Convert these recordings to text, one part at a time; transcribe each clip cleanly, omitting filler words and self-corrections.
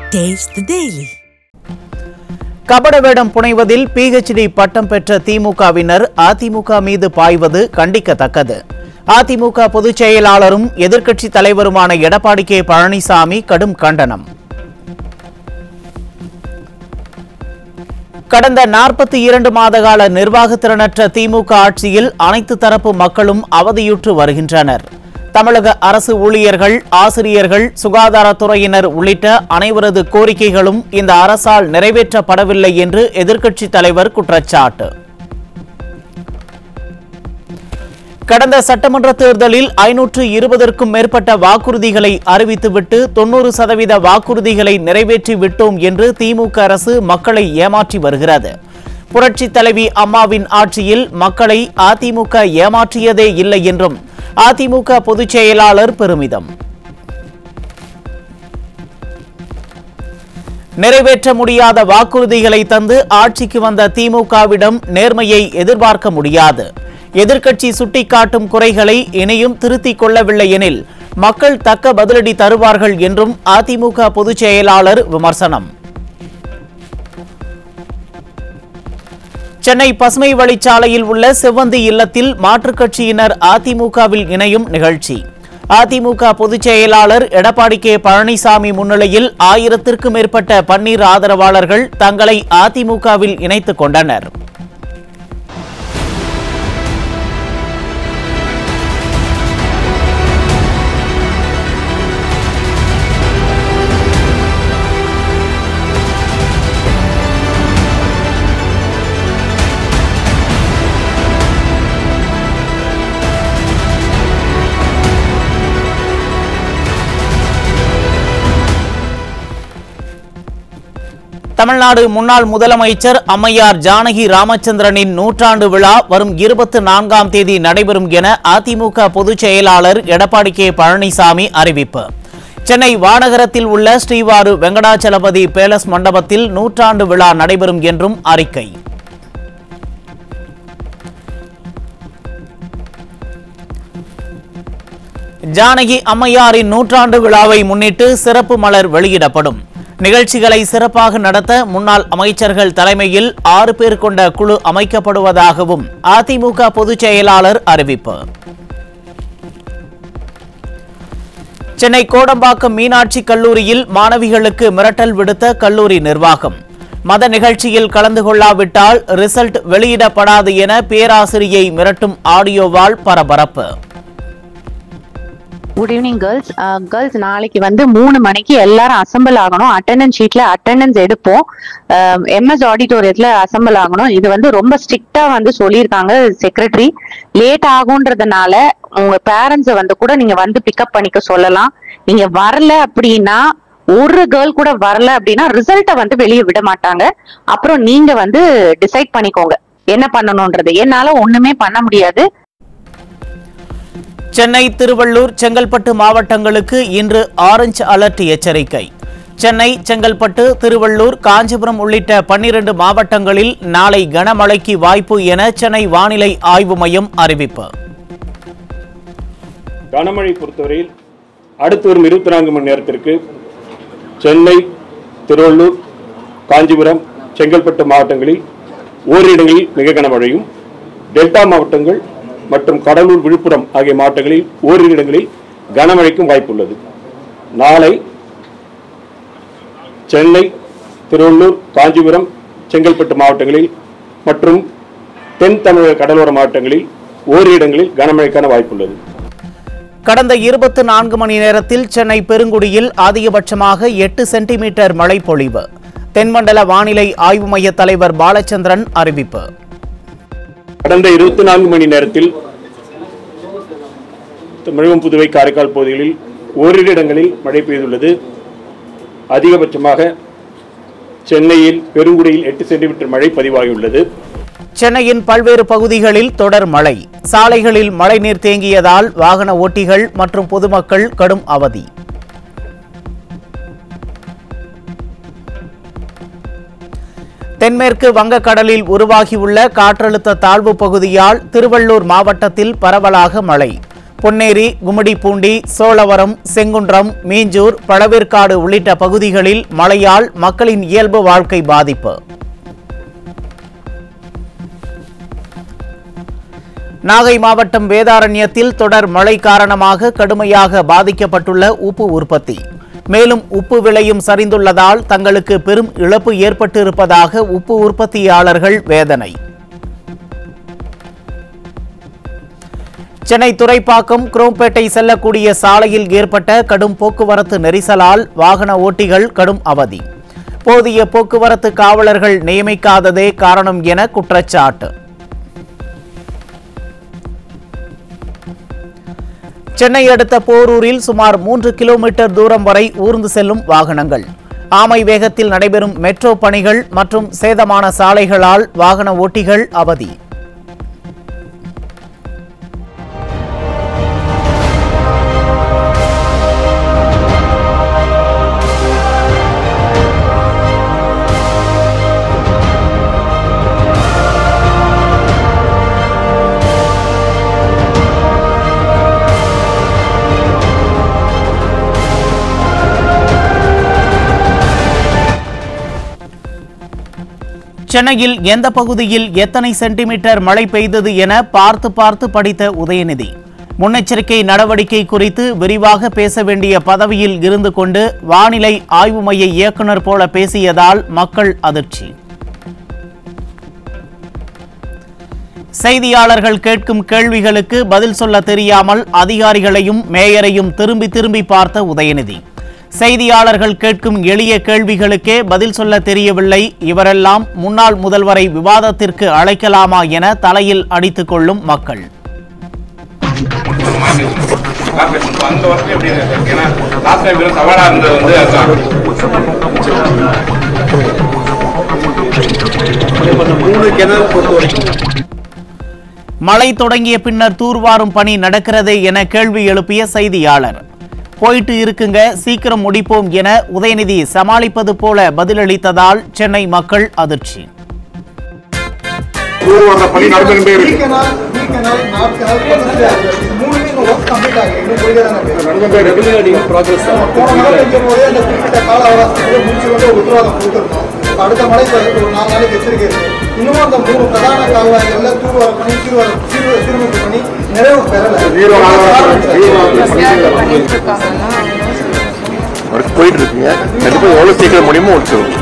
Taste the Daily. கபட வேடம் புனைவதில் PhD பட்டம் பெற்ற திமுகவினர் அதிமுக மீது பாய்வது கண்டிக்கத்தக்கது. அதிமுக பொதுச் செயலாளரும் எதிர்க்கட்சி தலைவருமான எடப்பாடி கே பழனிசாமி கடும் கண்டனம். கடந்த 42 மாதகால நிர்வாகத்திறனற்ற திமுக ஆட்சியில் அனைத்து தரப்பு மக்களும் அவதியுற்று வருகின்றனர். தமிழக அரசு ஊழியர்கள், ஆசிரியர்கள், சுகாதாரத்துறையினர் உள்ளிட்ட அனைவரது கோரிக்கைகளும் இந்த அரசால் நிறைவேற்றப்படவில்லை என்று எதிர்க்கட்சி தலைவர் குற்றச்சாட்டு. கடந்த சட்டமன்ற தேர்தலில் 520க்கும் மேற்பட்ட வாக்குறுதிகளை அறிவித்துவிட்டு 90% வாக்குறுதிகளை நிறைவேற்றி விட்டோம் என்று திமுக அரசு மக்களை ஏமாற்றி வருகிறது. புரட்சி தலைவி அம்மாவின் ஆட்சியில் மக்களை அதிமுக ஏமாற்றியதே இல்லை என்றும் அதிமுக பொதுச் செயலாளர் பெருமிதம். நிறைவேற்ற முடியாத வாக்குறுதிகளை தந்து ஆட்சிக்கு வந்த திமுகவிடம் நேர்மையை எதிர்பார்க்க முடியாது. எதிர்க்கட்சி சுட்டிக்காட்டும் குறைகளை இனியும் திருத்திக் கொள்ளவில்லை எனில் மக்கள் தக்க பதிலடி தருவார்கள் என்றும் அதிமுக பொதுச் செயலாளர் விமர்சனம். சென்னை பசுமை வழிச்சாலையில் உள்ள செவ்வந்தி இல்லத்தில் மாற்றுக் கட்சியினர் அதிமுகவில் இணையும் நிகழ்ச்சி. அதிமுக பொதுச் செயலாளர் எடப்பாடி கே பழனிசாமி முன்னிலையில் 1000க்கும் மேற்பட்ட பன்னீர் ஆதரவாளர்கள் தங்களை அதிமுகவில் இணைத்துக் கொண்டனர். தமிழ்நாடு முன்னாள் முதலமைச்சர் அம்மையார் ஜானகி ராமச்சந்திரனின் நூற்றாண்டு விழா வரும் 24ஆம் தேதி நடைபெறும் என அதிமுக பொதுச் செயலாளர் எடப்பாடி கே பழனிசாமி அறிவிப்பு. சென்னை வானகரத்தில் உள்ள ஸ்ரீவாரு வெங்கடாச்சலபதி பேலஸ் மண்டபத்தில் நூற்றாண்டு விழா நடைபெறும் என்றும் அறிக்கை. ஜானகி அம்மையாரின் நூற்றாண்டு விழாவை முன்னிட்டு சிறப்பு மலர் வெளியிடப்படும். நிகழ்ச்சிகளை சிறப்பாக நடத்த முன்னாள் அமைச்சர்கள் தலைமையில் 6 பேர் கொண்ட குழு அமைக்கப்படுவதாகவும் அதிமுக பொதுச் செயலாளர் அறிவிப்பு. சென்னை கோடம்பாக்கம் மீனாட்சி கல்லூரியில் மாணவிகளுக்கு மிரட்டல் விடுத்த கல்லூரி நிர்வாகம். மத நிகழ்ச்சியில் கலந்து கொள்ளாவிட்டால் ரிசல்ட் வெளியிடப்படாது என பேராசிரியை மிரட்டும் ஆடியோவால் பரபரப்பு. Good evening girls. நாளைக்கு 3 மணிக்கு எல்லாரும் அசம்பிள் ஆகணும். அட்டெண்டன்ஸ் ஷீட்ல அட்டெண்டன்ஸ் எடுப்போம். MS ஆடிட்டோரியத்துல அசம்பிள் ஆகணும். இது ரொம்ப ஸ்ட்ரிக்டா சொல்லியிருக்காங்க செக்ரட்டரி. லேட் ஆகுன்றதுனால உங்க பேரண்ட்ஸை கூட நீங்க பிக்கப் பண்ணிக்க சொல்லலாம். நீங்க வரல அப்படின்னா, ஒரு கேர்ள் கூட வரல அப்படின்னா ரிசல்ட்டை வெளியே விட மாட்டாங்க. அப்புறம் நீங்க டிசைட் பண்ணிக்கோங்க என்ன பண்ணணும்ன்றது. என்னால ஒண்ணுமே பண்ண முடியாது. சென்னை, திருவள்ளூர், செங்கல்பட்டு மாவட்டங்களுக்கு இன்று ஆரஞ்சு அலர்ட் எச்சரிக்கை. சென்னை, செங்கல்பட்டு, திருவள்ளூர், காஞ்சிபுரம் உள்ளிட்ட 12 மாவட்டங்களில் நாளை கனமழைக்கு வாய்ப்பு என சென்னை வானிலை ஆய்வு மையம் அறிவிப்பு. கனமழை பொறுத்தவரையில் அடுத்து வரும் 24 மணி நேரத்திற்கு சென்னை, திருவள்ளூர், காஞ்சிபுரம், செங்கல்பட்டு மாவட்டங்களில் ஓரிரு இடங்களில் மிக கனமழையும், டெல்டா மாவட்டங்கள் மற்றும் கடலூர், விழுப்புரம் ஆகிய மாவட்டங்களில் ஓரிரு இடங்களில் கனமழைக்கும் வாய்ப்புள்ளது. நாளை சென்னை, திருவள்ளூர், காஞ்சிபுரம், செங்கல்பட்டு மாவட்டங்களில் மற்றும் தென் தமிழக கடலோர மாவட்டங்களில் ஓரிரு இடங்களில் கனமழைக்கான வாய்ப்புள்ளது. கடந்த 24 மணி நேரத்தில் சென்னை பெருங்குடியில் அதிகபட்சமாக 8 சென்டிமீட்டர் மழை பொழிவு. தென்மண்டல வானிலை ஆய்வு மைய தலைவர் பாலச்சந்திரன் அறிவிப்பு. கடந்த 24 மணி நேரத்தில் தமிழகம், புதுவை, காரைக்கால் பகுதிகளில் ஓரிரு இடங்களில் மழை பெய்துள்ளது. அதிகபட்சமாக சென்னையில் பெருங்குடியில் 8 சென்டிமீட்டர் மழை பதிவாகியுள்ளது. சென்னையின் பல்வேறு பகுதிகளில் தொடர் மழை. சாலைகளில் மழைநீர் தேங்கியதால் வாகன ஓட்டிகள் மற்றும் பொதுமக்கள் கடும் அவதி. தென்மேற்கு வங்கக்கடலில் உருவாகியுள்ள காற்றழுத்த தாழ்வு பகுதியால் திருவள்ளூர் மாவட்டத்தில் பரவலாக மழை. பொன்னேரி, கும்மிடிப்பூண்டி, சோழவரம், செங்குன்றம், மீஞ்சூர், பழவேற்காடு உள்ளிட்ட பகுதிகளில் மழையால் மக்களின் இயல்பு வாழ்க்கை பாதிப்பு. நாகை மாவட்டம் வேதாரண்யத்தில் தொடர் மழை காரணமாக கடுமையாக பாதிக்கப்பட்டுள்ள உப்பு உற்பத்தி. மேலும் உப்பு விலையும் சரிந்துள்ளதால் தங்களுக்கு பெரும் இழப்பு ஏற்பட்டிருப்பதாக உப்பு உற்பத்தியாளர்கள் வேதனை. சென்னை துறைப்பாக்கம் குரோம்பேட்டை செல்லக்கூடிய சாலையில் ஏற்பட்ட கடும் போக்குவரத்து நெரிசலால் வாகன ஓட்டிகள் கடும் அவதி. போதிய போக்குவரத்து காவலர்கள் நியமிக்காததே காரணம் என குற்றச்சாட்டு. சென்னை அடுத்த போரூரில் சுமார் 3 கிலோமீட்டர் தூரம் வரை ஊர்ந்து செல்லும் வாகனங்கள். ஆமை வேகத்தில் நடைபெறும் மெட்ரோ பணிகள் மற்றும் சேதமான சாலைகளால் வாகன ஓட்டிகள் அவதி. சென்னையில் எந்த பகுதியில் எத்தனை சென்டிமீட்டர் மழை பெய்தது என பார்த்து படித்த உதயநிதி முன்னெச்சரிக்கை நடவடிக்கை குறித்து விரிவாக பேச வேண்டிய பதவியில் இருந்து கொண்டு வானிலை ஆய்வு மைய இயக்குநர் போல பேசியதால் மக்கள் அதிர்ச்சி. செய்தியாளர்கள் கேட்கும் கேள்விகளுக்கு பதில் சொல்ல தெரியாமல் அதிகாரிகளையும் மேயரையும் திரும்பி பார்த்த உதயநிதி செய்தியாளர்கள் கேட்கும் எளிய கேள்விகளுக்கே பதில் சொல்ல தெரியவில்லை. இவரெல்லாம் முன்னாள் முதல்வரை விவாதத்திற்கு அழைக்கலாமா என தலையில் அடித்துக் கொள்ளும் மக்கள். மழை தொடங்கிய பின்னர் தூர்வாரும் பணி நடக்கிறதே என கேள்வி எழுப்பிய செய்தியாளர் போயிட்டு இருக்குங்க, சீக்கிரம் முடிப்போம் என உதயநிதி சமாளிப்பது போல பதிலளித்ததால் சென்னை மக்கள் அதிர்ச்சி. அடுத்த மழை ஒரு 4 நாளைக்கு எச்சரிக்கை இருக்கு. இன்னும் அந்த 3 பிரதான கால்வாய்கள்ல தூர்வார பணி சீர்மைப்பு பண்ணி நிறைவு பெறல போயிட்டு இருக்குங்க. கண்டிப்பா எவ்வளவு சீக்கிரம் முடியுமோ.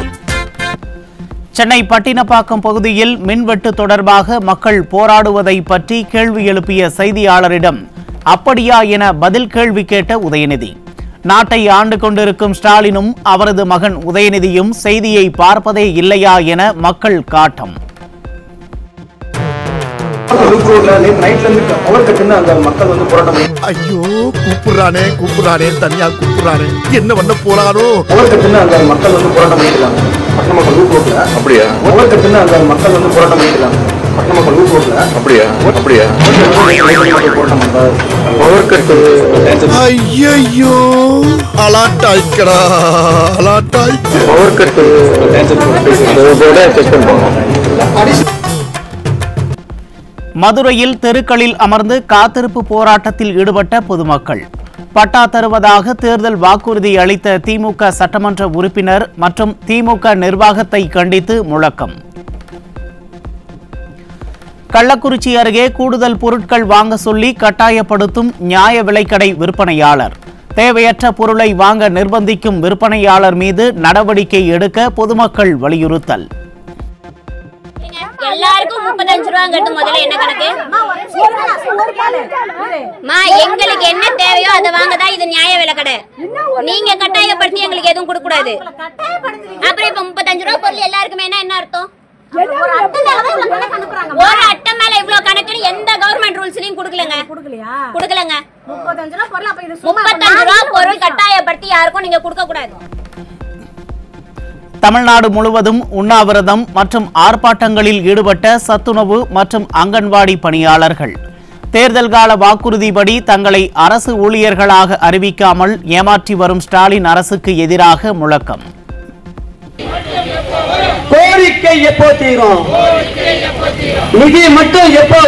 சென்னை பட்டினப்பாக்கம் பகுதியில் மின்வெட்டு தொடர்பாக மக்கள் போராடுவதை பற்றி கேள்வி எழுப்பிய செய்தியாளரிடம் அப்படியா என பதில் கேள்வி கேட்ட உதயநிதி நாட்டை ஆண்டு கொண்டிருக்கும் ஸ்டாலினும் அவரது மகன் உதயநிதியும் செய்தியை பார்ப்பதே இல்லையா என மக்கள் காட்டம். ஐயோ கூப்பிடுறானே தனியா கூப்பிடுறானே என்ன பண்ண போறாரோ. அந்த மக்கள் வந்து போராட்டம் பண்ணிக்கலாம். அப்படியா அந்த மக்கள் வந்து போராட்டம் பண்ணிக்கலாம். ஐயோ அலாட்டாய்க்கடா அலாட்டாய்க்கு மதுரையில் தெருக்களில் அமர்ந்து காத்திருப்பு போராட்டத்தில் ஈடுபட்ட பொதுமக்கள் பட்டா தருவதாக தேர்தல் வாக்குறுதி அளித்த திமுக சட்டமன்ற உறுப்பினர் மற்றும் திமுக நிர்வாகத்தை கண்டித்து முழக்கம். கள்ளக்குறிச்சி அருகே கூடுதல் பொருட்கள் வாங்க சொல்லி கட்டாயப்படுத்தும் நியாய விலைக்கடை விற்பனையாளர். தேவையற்ற பொருளை வாங்க நிர்பந்திக்கும் விற்பனையாளர் மீது நடவடிக்கை எடுக்க பொதுமக்கள் வலியுறுத்தல். எல்லாருக்கும் 35 ரூபாய் கட்டு முதல்ல என்ன கணக்கு? எங்களுக்கு என்ன தேவையோ அதை வாங்கதான் இது நியாய விலை கடை. நீங்க கட்டாயப்படுத்தி எங்களுக்கு எதுவும் கொடுக்க கூடாது. அப்புறம் இப்ப 35 ரூபாய் பொருள் எல்லாருக்குமே என்ன அர்த்தம்? ஒரு அட்டை மேல இவ்வளவு கணக்கு எந்த கவர்மெண்ட் ரூல்ஸ்லயும் கொடுக்கலங்க. 35 ரூபாய் பொருள் கட்டாயப்படுத்தி யாருக்கும் நீங்க கொடுக்க கூடாது. தமிழ்நாடு முழுவதும் உண்ணாவிரதம் மற்றும் ஆர்ப்பாட்டங்களில் ஈடுபட்ட சத்துணவு மற்றும் அங்கன்வாடி பணியாளர்கள் தேர்தல் கால வாக்குறுதிப்படி தங்களை அரசு ஊழியர்களாக அறிவிக்காமல் ஏமாற்றி வரும் ஸ்டாலின் அரசுக்கு எதிராக முழக்கம். கோரிக்கை எப்போ தீரும்? நிதி மட்டும் எப்போ?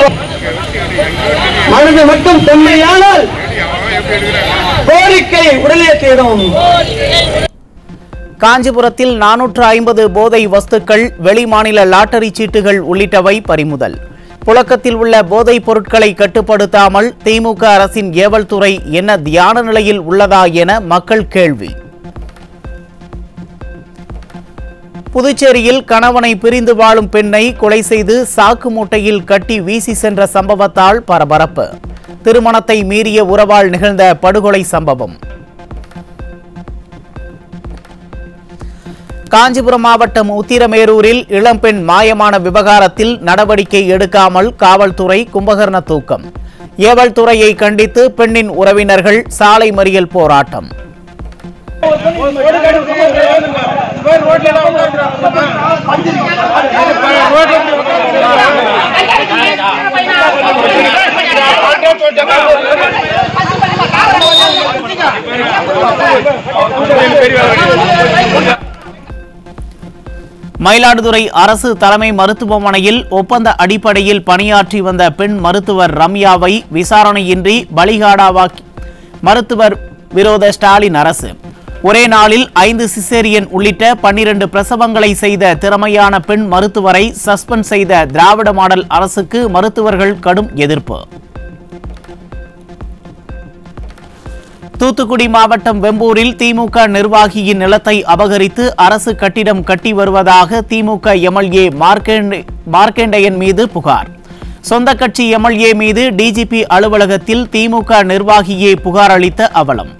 மனது மட்டும் தொன்மையானால் கோரிக்கை உடனே தீரும். காஞ்சிபுரத்தில் 450 போதை வஸ்துக்கள், வெளிமாநில லாட்டரி சீட்டுகள் உள்ளிட்டவை பறிமுதல். புழக்கத்தில் உள்ள போதைப் பொருட்களை கட்டுப்படுத்தாமல் திமுக அரசின் ஏவல் துறை என்ன தியான நிலையில் உள்ளதா என மக்கள் கேள்வி. புதுச்சேரியில் கணவனை பிரிந்து வாழும் பெண்ணை கொலை செய்து சாக்கு மூட்டையில் கட்டி வீசி சென்ற சம்பவத்தால் பரபரப்பு. திருமணத்தை மீறிய உறவால் நிகழ்ந்த படுகொலை சம்பவம். காஞ்சிபுரம் மாவட்டம் உத்திரமேரூரில் இளம்பெண் மாயமான விவகாரத்தில் நடவடிக்கை எடுக்காமல் காவல்துறை கும்பகர்ண தூக்கம். ஏவல் துறையை கண்டித்து பெண்ணின் உறவினர்கள் சாலை மறியல் போராட்டம். மயிலாடுதுறை அரசு தலைமை மருத்துவமனையில் ஒப்பந்த அடிப்படையில் பணியாற்றி வந்த பெண் மருத்துவர் ரம்யாவை விசாரணையின்றி பலிகாடாவாக்கி மருத்துவர் விரோத ஸ்டாலின் அரசு. ஒரே நாளில் 5 சிசேரியன் உள்ளிட்ட 12 பிரசவங்களை செய்த திறமையான பெண் மருத்துவரை சஸ்பெண்ட் செய்த திராவிட மாடல் அரசுக்கு மருத்துவர்கள் கடும் எதிர்ப்பு. தூத்துக்குடி மாவட்டம் வெம்பூரில் திமுக நிர்வாகியின் நிலத்தை அபகரித்து அரசு கட்டிடம் கட்டி வருவதாக திமுக எம்எல்ஏ மார்க்கண்டேயன் மீது புகார். சொந்த கட்சி எம்எல்ஏ மீது டிஜிபி அலுவலகத்தில் திமுக நிர்வாகியே புகார் அளித்த அவலம்.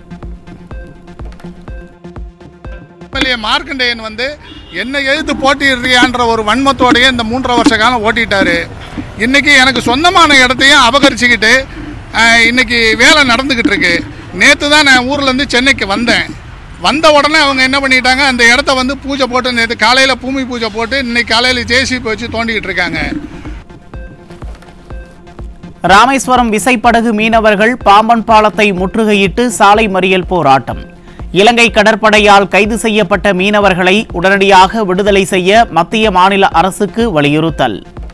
மார்க்கண்டேயன் என்ன எதிர்த்து போட்டிடுறியான்ற ஒரு வன்மத்தோடையே இந்த 3.5 வருஷ காலம் ஓட்டிட்டாரு. இன்னைக்கு எனக்கு சொந்தமான இடத்தையும் அபகரிச்சுக்கிட்டு இன்னைக்கு வேலை நடந்துகிட்டு இருக்கு. நேற்று தான் நான் ஊர்லேருந்து சென்னைக்கு வந்த உடனே அவங்க என்ன பண்ணிட்டாங்க, அந்த இடத்த பூஜை போட்டு நேற்று காலையில் பூமி பூஜை போட்டு இன்னைக்கு காலையில் ஜேசிபி வச்சு தோண்டிக்கிட்டு இருக்காங்க. ராமேஸ்வரம் விசைப்படகு மீனவர்கள் பாம்பன் பாலத்தை முற்றுகையிட்டு சாலை மறியல் போராட்டம். இலங்கை கடற்படையால் கைது செய்யப்பட்ட மீனவர்களை உடனடியாக விடுதலை செய்ய மத்திய மாநில அரசுக்கு வலியுறுத்தல்.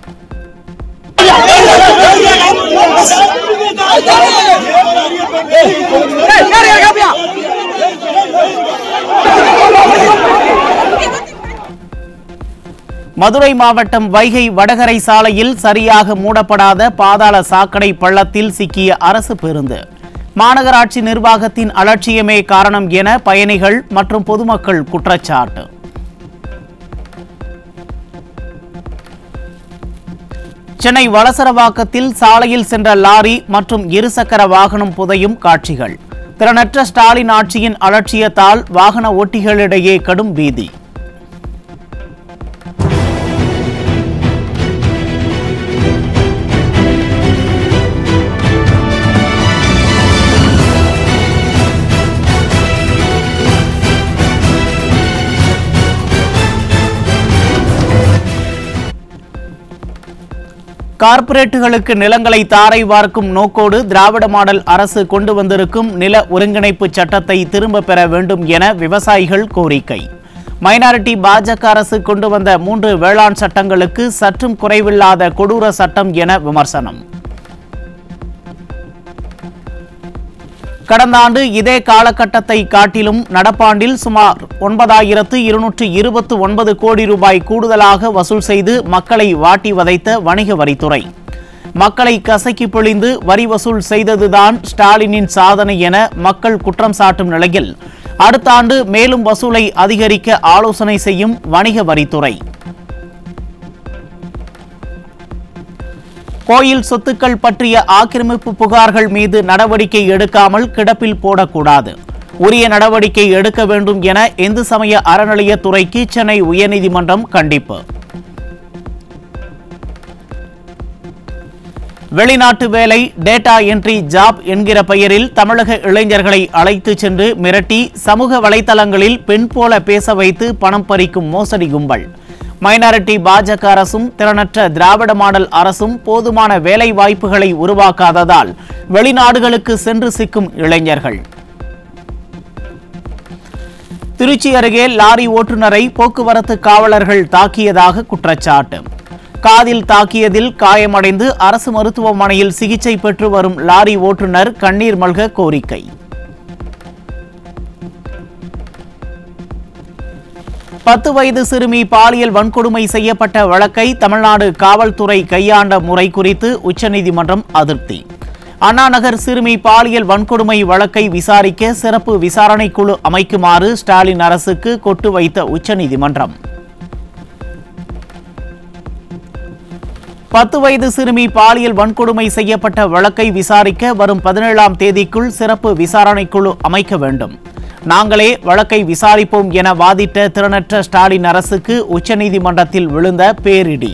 மதுரை மாவட்டம் வைகை வடகரை சாலையில் சரியாக மூடப்படாத பாதாள சாக்கடை பள்ளத்தில் சிக்கிய அரசு பேருந்து. மாநகராட்சி நிர்வாகத்தின் அலட்சியமே காரணம் என பயணிகள் மற்றும் பொதுமக்கள் குற்றச்சாட்டு. சென்னை வளசரவாக்கத்தில் சாலையில் சென்ற லாரி மற்றும் இருசக்கர வாகனம் புதையும் காட்சிகள். திறனற்ற ஸ்டாலின் ஆட்சியின் அலட்சியத்தால் வாகன ஓட்டிகளிடையே கடும் பீதி. கார்ப்பரேட்டுகளுக்கு நிலங்களை தாரை வார்க்கும் நோக்கோடு திராவிட மாடல் அரசு கொண்டு வந்திருக்கும் நில ஒருங்கிணைப்பு சட்டத்தை திரும்ப பெற வேண்டும் என விவசாயிகள் கோரிக்கை. மைனாரிட்டி பாஜக அரசு கொண்டு வந்த 3 வேளாண் சட்டங்களுக்கு சற்றும் குறைவில்லாத கொடூர சட்டம் என விமர்சனம். கடந்த ஆண்டு இதே காலகட்டத்தை காட்டிலும் நடப்பாண்டில் சுமார் 9,229 கோடி ரூபாய் கூடுதலாக வசூல் செய்து மக்களை வாட்டி வதைத்த வணிக வரித்துறை. மக்களை கசக்கி பிழிந்து வரி வசூல் செய்ததுதான் ஸ்டாலினின் சாதனை என மக்கள் குற்றம் சாட்டும் நிலையில் அடுத்த ஆண்டு மேலும் வசூலை அதிகரிக்க ஆலோசனை செய்யும் வணிக வரித்துறை. கோயில் சொத்துக்கள் பற்றிய ஆக்கிரமிப்பு புகார்கள் மீது நடவடிக்கை எடுக்காமல் கிடப்பில் போடக்கூடாது. உரிய நடவடிக்கை எடுக்க வேண்டும் என இந்து சமய அறநிலையத்துறைக்கு சென்னை உயர்நீதிமன்றம் கண்டிப்பு. வெளிநாட்டு வேலை டேட்டா என்ட்ரி ஜாப் என்கிற பெயரில் தமிழக இளைஞர்களை அழைத்து சென்று மிரட்டி சமூக வலைதளங்களில் பெண் போல பேச வைத்து பணம் பறிக்கும் மோசடி கும்பல். மைனாரிட்டி பாஜக அரசும் திறனற்ற திராவிட மாடல் அரசும் போதுமான வேலை வாய்ப்புகளை உருவாக்காததால் வெளிநாடுகளுக்கு சென்று சிக்கும் இளைஞர்கள். திருச்சி அருகே லாரி ஓட்டுநரை போக்குவரத்து காவலர்கள் தாக்கியதாக குற்றச்சாட்டு. காதில் தாக்கியதில் காயமடைந்து அரசு மருத்துவமனையில் சிகிச்சை பெற்று வரும் லாரி ஓட்டுநர் கண்ணீர் மல்க கோரிக்கை. பத்து வயது சிறுமி பாலியல் வன்கொடுமை செய்யப்பட்ட வழக்கை தமிழ்நாடு காவல்துறை கையாண்ட முறை குறித்து உச்சநீதிமன்றம் அதிருப்தி. அண்ணாநகர் சிறுமி பாலியல் வன்கொடுமை வழக்கை விசாரிக்க சிறப்பு விசாரணை குழு அமைக்குமாறு ஸ்டாலின் அரசுக்கு கொட்டு வைத்த உச்சநீதிமன்றம். 10 வயது சிறுமி பாலியல் வன்கொடுமை செய்யப்பட்ட வழக்கை விசாரிக்க வரும் 17ஆம் தேதிக்குள் சிறப்பு விசாரணை குழு அமைக்க வேண்டும். நாங்களே வழக்கை விசாரிப்போம் என வாதிட்ட திறனற்ற ஸ்டாலின் அரசுக்கு உச்சநீதிமன்றத்தில் விழுந்த பேரிடி.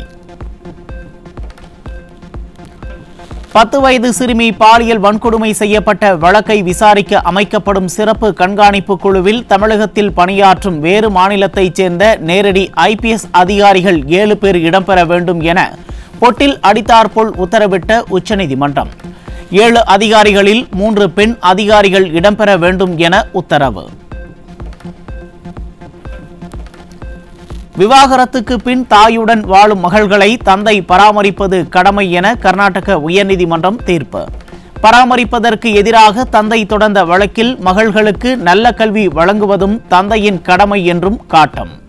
10 வயது சிறுமி பாலியல் வன்கொடுமை செய்யப்பட்ட வழக்கை விசாரிக்க அமைக்கப்படும் சிறப்பு கண்காணிப்பு குழுவில் தமிழகத்தில் பணியாற்றும் வேறு மாநிலத்தைச் சேர்ந்த நேரடி IPS அதிகாரிகள் 7 பேர் இடம்பெற வேண்டும் என பொட்டில் அடித்தாற்போல் உத்தரவிட்ட உச்சநீதிமன்றம். 7 அதிகாரிகளில் 3 பெண் அதிகாரிகள் இடம்பெற வேண்டும் என உத்தரவு. விவாகரத்துக்கு பின் தாயுடன் வாழும் மகள்களை தந்தை பராமரிப்பது கடமை என கர்நாடக உயர்நீதிமன்றம் தீர்ப்பு. பராமரிப்பதற்கு எதிராக தந்தை தொடர்ந்த வழக்கில் மகள்களுக்கு நல்ல கல்வி வழங்குவதும் தந்தையின் கடமை என்றும் காட்டம்.